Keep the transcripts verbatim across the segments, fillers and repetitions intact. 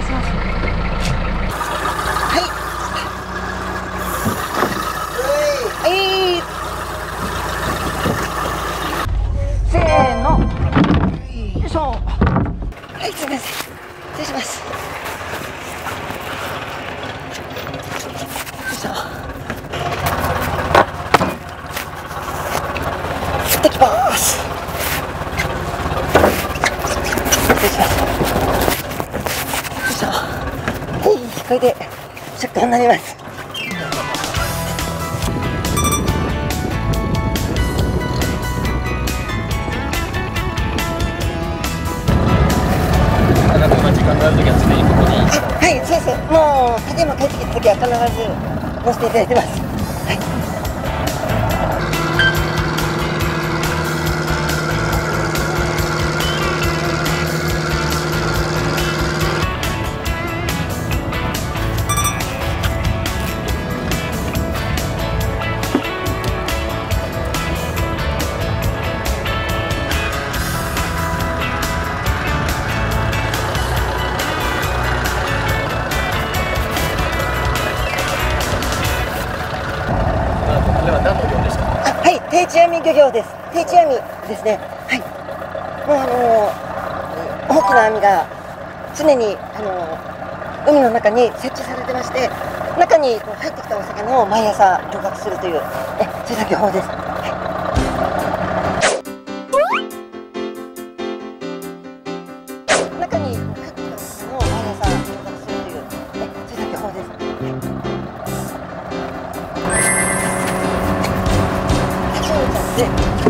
します。はいはいせーの、よいしょ。はい、すみません、失礼します。よいしょ。行ってきます。失礼します。よいしょ。はい、これでシャッターになります。はい、そうです。もう竹山帰ってきた時は必ず乗せていただいてます。はい。定置網漁業です。定置網ですね。はい。もうあのー、大きな網が常にあのー、海の中に設置されてまして、中にこう入ってきたお魚を毎朝漁獲するというえそういう漁法です。はい、中にこう入ってきたお魚を毎朝漁獲するというえそういう漁法です。で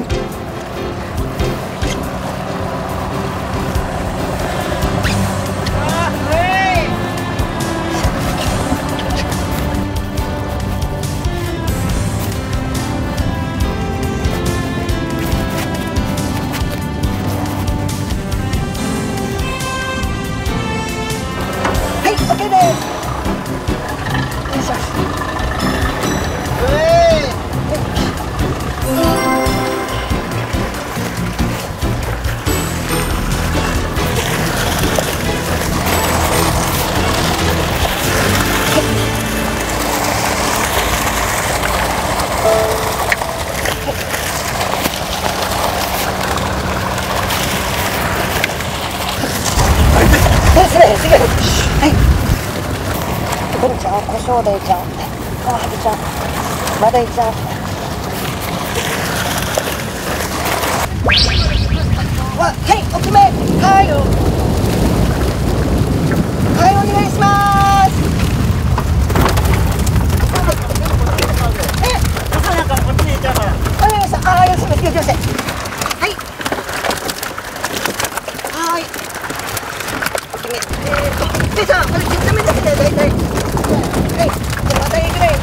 はい、OK です。よいしょ。はい。ブリちゃん、コショウダイちゃん、カワハギちゃん、マダイちゃん。わ、はい、大きめ。はい。はい、お願いします。え、お魚からこっちに行っちゃうから。お願いします。ああ、よろしくお願いします。はい。はい。でさ、これちっちゃめだけで大体、はい、またいいぐらい。はい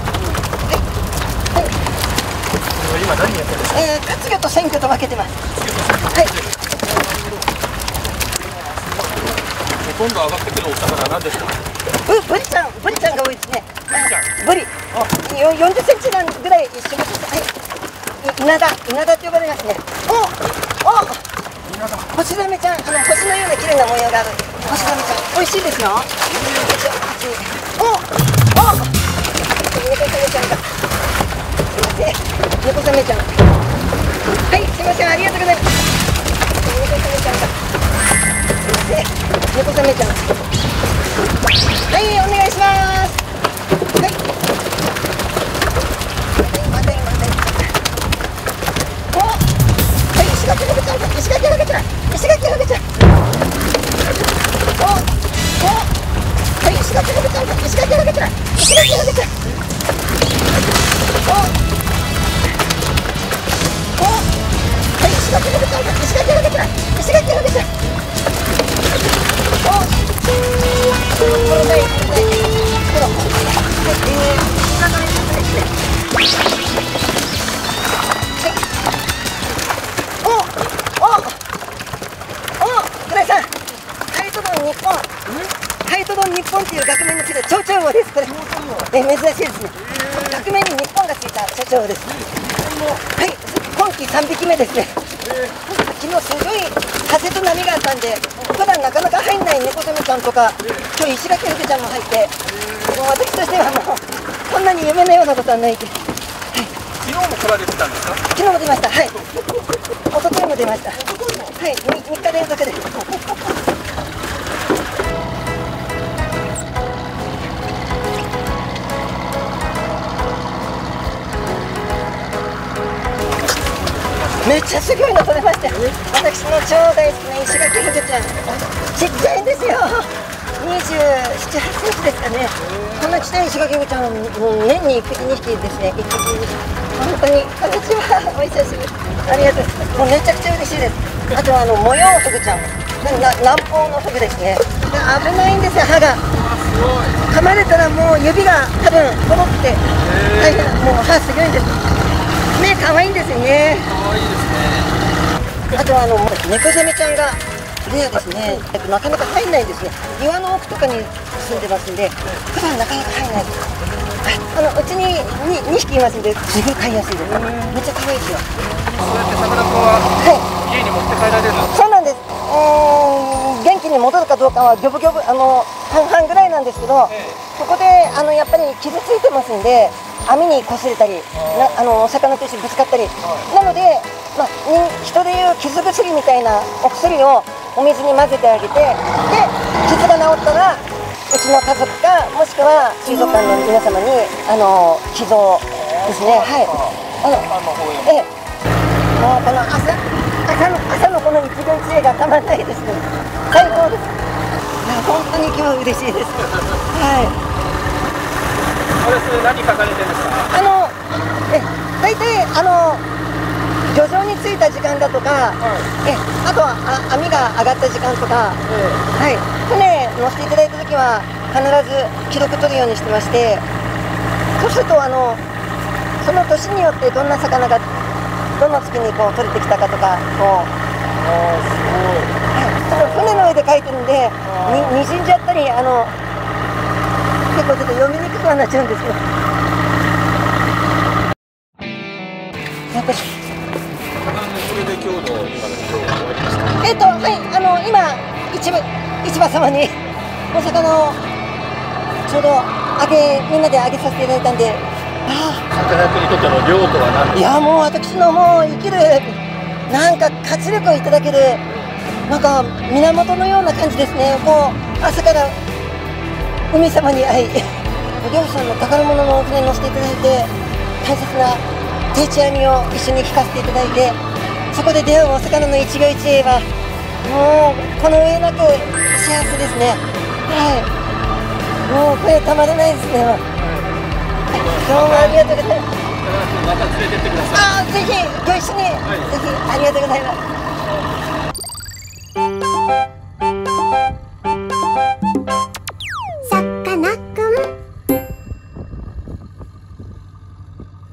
はい。今何やってるんですか？えー、活魚と鮮魚と分けてます。はい。 ほとんど上がってくるお魚は何ですか？ ブブリちゃん、ブリちゃんが多いですね。ブリ。よんじゅっセンチなんぐらい一緒です。はい。イナダ、イナダって呼ばれますね。お、お。ホシザメちゃん、あの星のような綺麗な模様がある。ホシザメちゃん、美味しいですよ。お、お、猫ザメちゃんが。すいません、猫ザメちゃん。はい、すいません、ありがとうございます。猫ザメちゃんが。すいません、猫ザメちゃん。はい、お願いします。はい。またいまたい。お、はい、石垣ハゲちゃん、石垣ハゲちゃん、石垣ハゲちゃん。お、お、はい、石垣ハゲちゃん、石垣ハゲちゃん、石垣ハゲちゃん。お、お、はい、石垣ハゲちゃん、石垣ハゲちゃん、石垣ハゲちゃん。お、これで、これで、これ、はい、えー、中に入って。日本っていう学名のついた蝶々号です。これえ珍しいですね。学名に日本がついた蝶々号です。はい、今季さんびきめですね。昨日すごい風と波があったんで、普段なかなか入んない猫ザメちゃんとか今日石垣ふくちゃんも入って、もう私としてはもうこんなに夢のようなことはないって。 昨日も来られてたんですか？ 昨日も出ました。はい。一昨日も出ました。はい。みっか連続で。めっちゃすごいの取れました。私の超大好きな石垣ふぐちゃん。ちっちゃいんですよ。にじゅうなな、はちセンチですかね。こんなちっちゃい石垣ふぐちゃん、もう年にいっぴきにひきですね。いっぴき。本当に、こんにちは。お久しぶり。ありがとうございます。もうめちゃくちゃ嬉しいです。あとはあの模様ふぐちゃん。な南方のふぐですね。危ないんですよ、歯が。噛まれたらもう指が多分ポロって大変。もう歯すごいんです。目可愛いんですよね。 可愛いですね。 あとはあの猫ザメちゃんがレアですね。なかなか入んないですね。岩の奥とかに住んでますんで、普段なかなか入んないです。あのうちに 2, にひきいますんで、すごい飼いやすいです。めっちゃ可愛いですよ。 そうやって魚子は家に持って帰られるんですか？ そうなんです。うーん、元気に戻るかどうかはギョブギョブあの半々ぐらいなんですけど、ここであのやっぱり傷ついてますんで。網にこすれたり、なあの魚と一緒にぶつかったり、なので、まあ、人でいう傷薬みたいなお薬をお水に混ぜてあげて、で傷が治ったらうちの家族かもしくは水族館の皆様にあの寄贈ですね。はい。あのええ、もうこの朝朝の朝のこの一期一会がたまらないですね。最高です。いや本当に今日は嬉しいです。はい。 これそれ何書かれてるんですか？ あのえ大体あの漁場に着いた時間だとか、はい、えあとはあ網が上がった時間とか、はい、船乗せていただいた時は必ず記録取るようにしてまして、そうするとあのその年によってどんな魚がどの月にこう取れてきたかとかこう、あすごい、はい、その船の上で書いてるんでに滲んじゃったりあの結構ちょっと読みにくくはなっちゃうんですけど、やっぱりそれで今日の今の今日終わりました。 えっとはいあの今市場市場様にお魚をちょうど揚げみんなで揚げさせていただいたんで、あさかなクンにとっての漁とは何ですか？ いやもう私のもう生きるなんか活力をいただけるなんか源のような感じですね。こう朝から海様に会い、漁師さんの宝物のお船に乗せていただいて、大切な定置網を一緒に聞かせていただいて、そこで出会うお魚の一期一会は、もうこの上なく幸せですね。はい。もうこれたまらないですね。どうもありがとうございます。 また連れてってください。 ああ、ぜひご一緒に、はい、ぜひありがとうございます。